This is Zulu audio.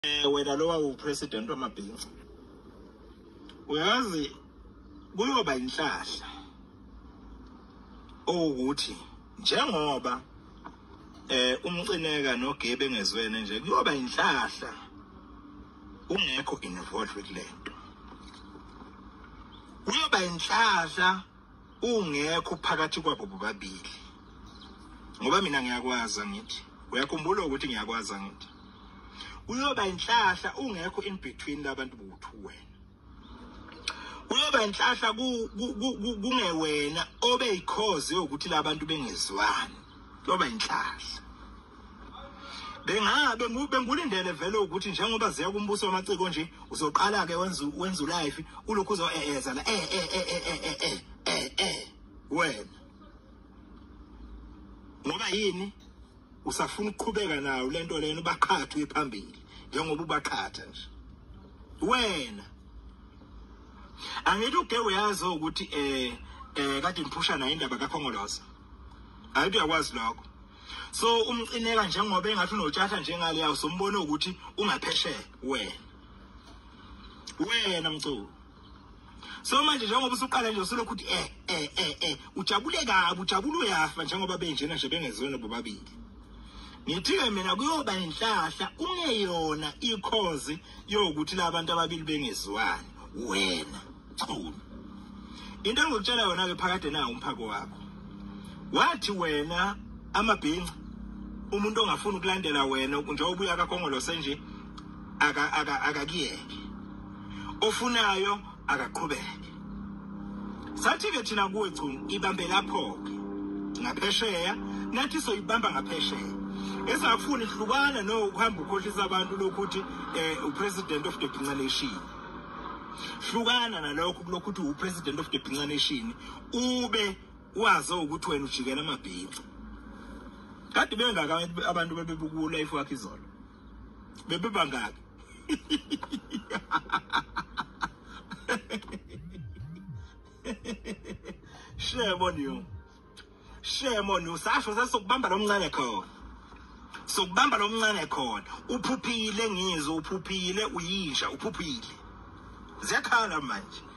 Wena lo wawu-president wamabhinqa uyazi kuyoba inhlahla ukuthi njengoba umcineka noGebe engezwene nje kuyoba inhlahla ungekho involved kulento. Kuyoba inhlahla ungekho phakathi kwabo bobabili. Ngoba mina ngiyakwazi ngithi uyakhumbula ukuthi ngiyakwazi ngithi uyoba inhlahla ungekho in between labantu bothu wena. Uyoba inhlahla kungewena obe ikhoze ukuthi labantu bengezwani. Kuyoba inhlahla. Bengabe bengulindele vele ukuthi njengoba ziya kumbuso wamaciko nje uzoqala ke wenza life ulokhu uzoeza la wena. Ngoba yini usafuna ukuqhubeka nawo lento lena ubaqhathe phambili njengoba ubaqhatha nje wena. Angithi uGebe uyazi ukuthi kade ngiphusha nayo indaba kaKhongolose. Ayithi uyakwazi lokho. So umcineka njengoba engathi unotshatha njengale yawo sombona ukuthi ungaphesheya wena mculo. So manje njengoba usuqala nje usulokhu ukuthi ujabule kabi ujabule uyafa njengoba benjena nje bengezwene bobabili. Ngithi mina kuyoba inhlahla ungeyona ikhozi yokuthi labantu ababili bengezwani wena. Into engikutshela yona ke phakade na umphako wakho. Wathi wena amabhinqa umuntu ongafuna ukulandela wena njengoba ubuya kaKhongolose nje akakiyeke. Ofunayo akaqhubeke. Sathi ke thina kuwe chu ibambe lapho ke ngaphesheya nathi soyibamba ngaphesheya. Esafuna ihlukana no ukuhamba ukhohlisa abantu lokuthi upresident of the Bhinqa Nation. Hlukana nalokho kulokuthi upresident of the Bhinqa Nation ube wazi ukuthi wena ujikela amabhinqa. Kade bengaka abantu bebebuku life wakhe izolo. Bebebangaka. Shame on you. Shame on you. Sasho sasokubamba lomncane khona. Sokubamba lomncane khona. Uphuphile ngizwe uphuphile uyisha uphuphile. Ziyakhala manje.